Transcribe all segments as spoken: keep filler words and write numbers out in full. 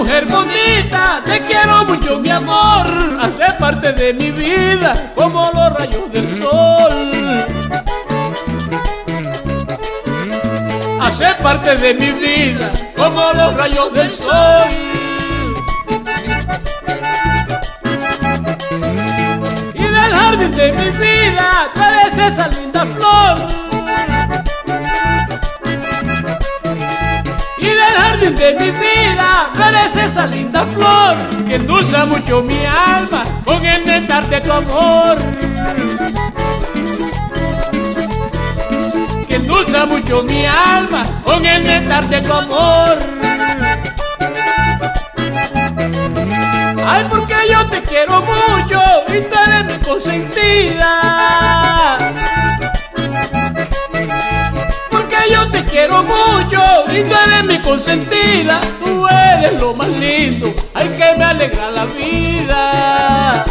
mujer bonita, te quiero mucho mi amor, hace parte de mi vida como los rayos del sol. Hace parte de mi vida como los rayos del sol. Y del jardín de mi vida tú eres esa linda flor. Y del jardín de mi vida tú eres esa linda flor que endulza mucho mi alma con el néctar de tu amor. Que endulza mucho mi alma con el néctar de tu amor. Ay, porque yo te quiero mucho y tú eres mi consentida. Porque yo te quiero mucho y tú eres mi consentida. Tú eres lo más lindo, ay, que me alegra la vida.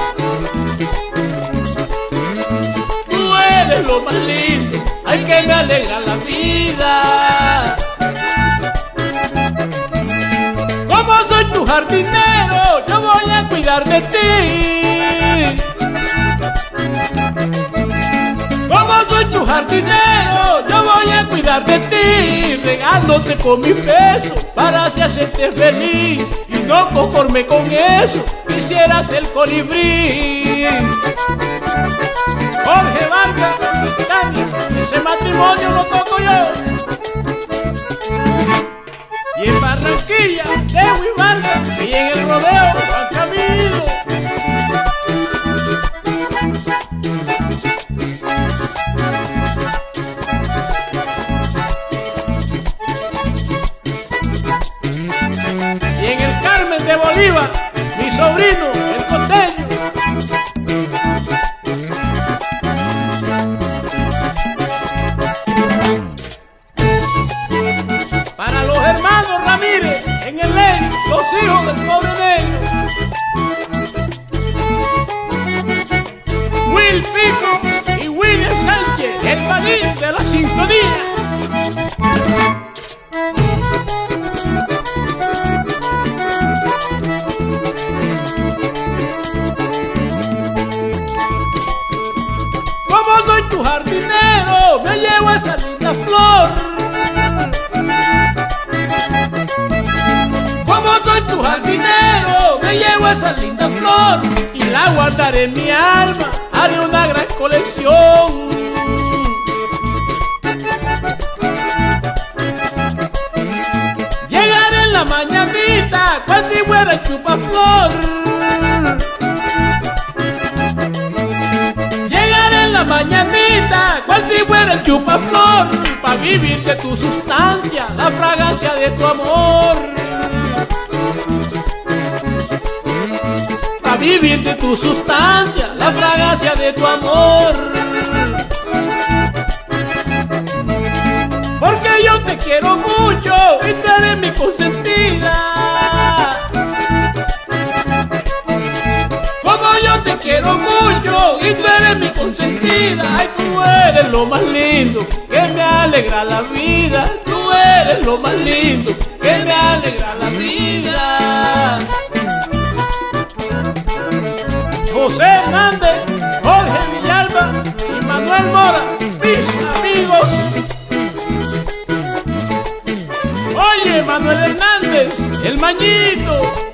Tú eres lo más lindo, ay, que me alegra la vida. Como soy tu jardinero, yo voy a cuidar de ti. Como soy tu jardinero, yo voy a cuidar de ti, regándote con mi beso para así hacerte feliz. Y no conforme con eso, quisiera ser colibrí. Jorge Vargas, ese matrimonio lo toco yo. Y en Barranquilla, Dewi Vargas, y en el rodeo, Juan Camilo. Y en el Carmen de Bolívar, mi sobrino, el costeño. Para los hermanos Ramírez, en el ley, los hijos del pobre negro. Will Pico y William Sánchez, el balín de la sintonía. Como soy tu jardinero, me llevo esa linda flor. Como soy tu jardinero, me llevo esa linda flor y la guardaré en mi alma, haré una gran colección. Llegaré en la mañanita, cual si fuera el chupaflor. Llegaré en la mañanita, cual si fuera el chupaflor, pa' vivir de tu sustancia, la fragancia de tu amor. Pa' vivir de tu sustancia, la fragancia de tu amor. Porque yo te quiero mucho y tú eres mi consentida. Como yo te quiero mucho y tú eres mi consentida. Ay, tú eres lo más lindo, que me alegra la vida. Tú eres lo más lindo, que me alegra la vida. José Hernández, Jorge Villalba y Manuel Mora, mis amigos. Oye, Manuel Hernández, el Mañito.